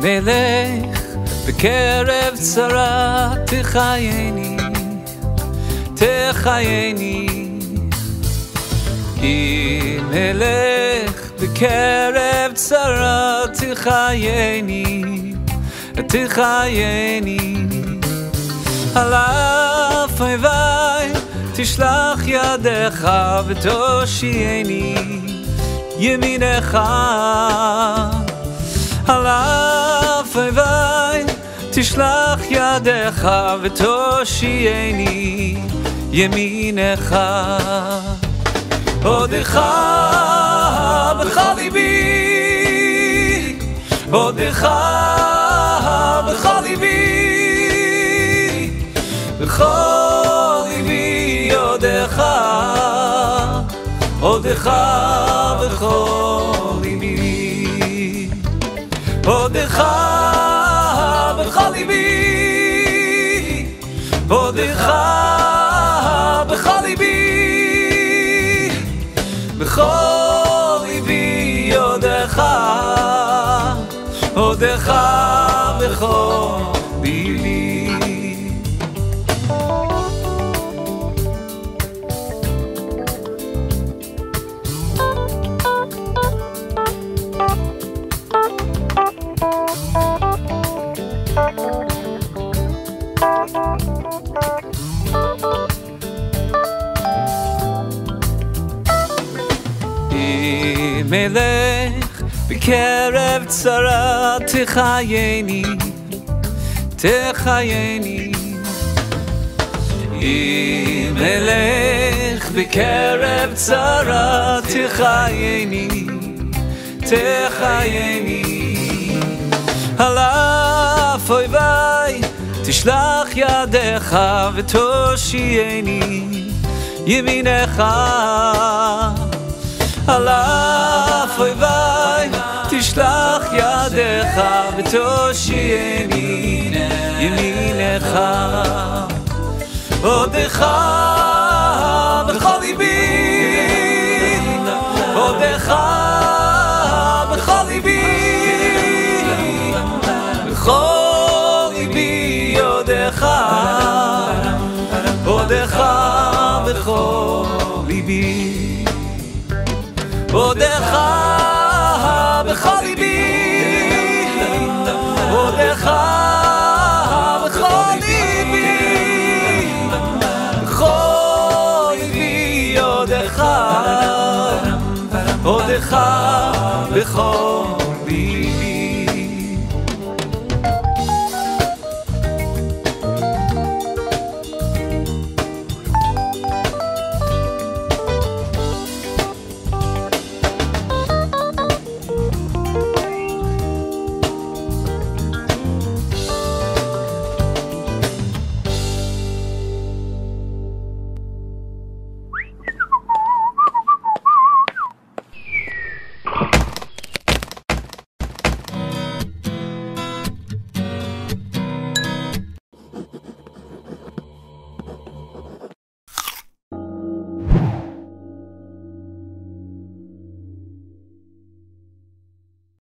מלך בקרב צרה תחייני, תחייני. מלך בקרב צרה תחייני, תחייני. על אף אויביי תשלח ידך ותושיעני ימינך. על אף אויביי תשלח ידך ותושיעני ימינך. עודך בכל ליבי, עודך בכל ליבי, בכל ליבי עודך, עודך בכל ליבי, עודך בכל ליבי, עודך בכל ליבי, בכל ליבי עודך, עודך בכל ליבי. מלך בקרב צרה תחייני, תחייני. מלך בקרב צרה תחייני, תחייני. על אף אויביי תשלח ידך ותושיעני ימינך. על אף אויביי תשלח ידך ותושיעני ימינך. עודך בכל ליבי, עודך בכל ליבי, בכל ליבי עודך, עודך בכל ליבי, עודך בכל ליבי, עודך בכל ליבי, בכל ליבי עודך, עודך בכל ליבי.